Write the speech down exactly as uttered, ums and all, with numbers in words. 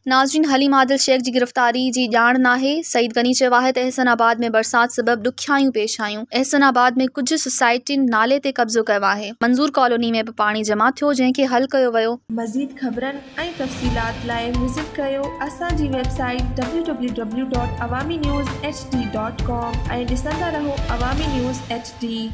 नाज़रीन, हलीम आदिल शेख जी गिरफ़्तारी जी ॼाण नाहे। सईद गनी चयो आहे त एहसनाबाद में बरसात सबब ॾुखियायूं पेश आयूं। एहसनाबाद में कुछ सोसाइटियुनि नाले ते कब्ज़ो कयो आहे। मंज़ूर कॉलोनी में भी पानी जमा थियो, जंहिंखे हल कयो वियो। मज़ीद ख़बरनि ऐं तफ़सीलात लाइ विज़िट कयो असांजी website W W W dot Awami news H D dot com ऐं ॾिसंदा रहो अवामी न्यूज़ एच डी।